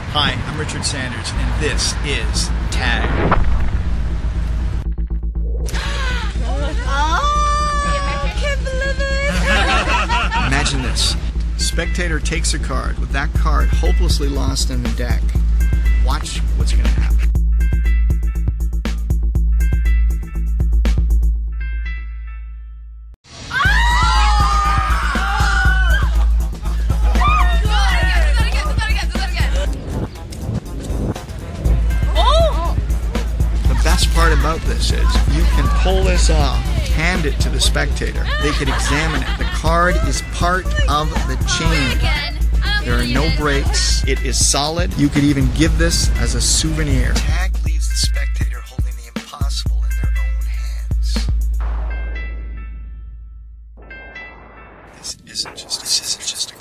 Hi, I'm Richard Sanders, and this is Tag. I can't believe it! Imagine this. Spectator takes a card, with that card hopelessly lost in the deck. Watch what's going to happen. The best part about this is you can pull this off, hand it to the spectator. They could examine it. The card is part of the chain. There are no breaks. It is solid. You could even give this as a souvenir. Tag leaves the spectator holding the impossible in their own hands. This isn't just a